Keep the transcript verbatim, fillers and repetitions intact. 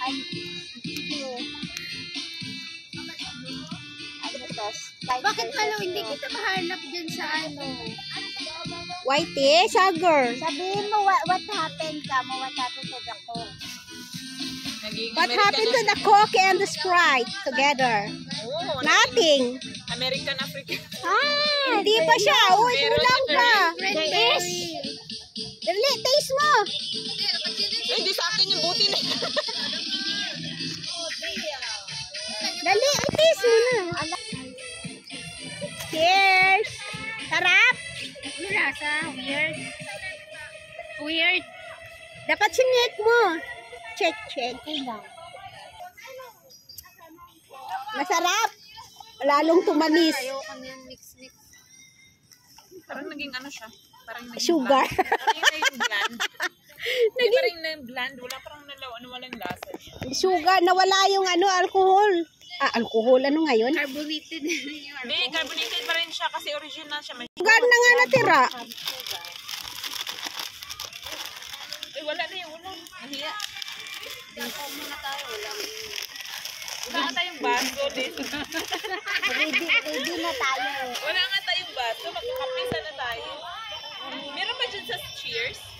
Bakit malo hindi kita mahanap dyan sa ano? Whitey, sugar. Sabihin mo what, what happened ka mo, what happened to the coke? What happened to the Coke and the Sprite together? Oh, Nothing. American African. Ah, hindi pa siya. Uy, kulang pa. Taste. Dali, taste mo. Eh, hindi sa akin yung buti na. Dali, taste mo na. Cheers. Sarap. Ano lasa? Weird. Weird. Dapat sinek mo. Check, check. Masarap. Lalong tumamis. Ayoko niyan, mix, mix. Parang naging ano siya. Parang naging Sugar. bland. Parang naging bland. Hindi parang naging bland. Wala parang nalaw. Ano walang lasa siya. Sugar. Nawala yung ano, alcohol. Ah, alcohol. Ano ngayon? Carbonated na rin yung Hindi, carbonated pa rin siya kasi original siya. May Sugar na nga natira. Eh, wala na yung ulo. Nahiya. Dito muna tayo. Walang... Wala nga tayong baso din. Ready, ready na tayo. Wala nga tayong baso. Magkakape sana tayo. Meron ba dyan sa Cheers?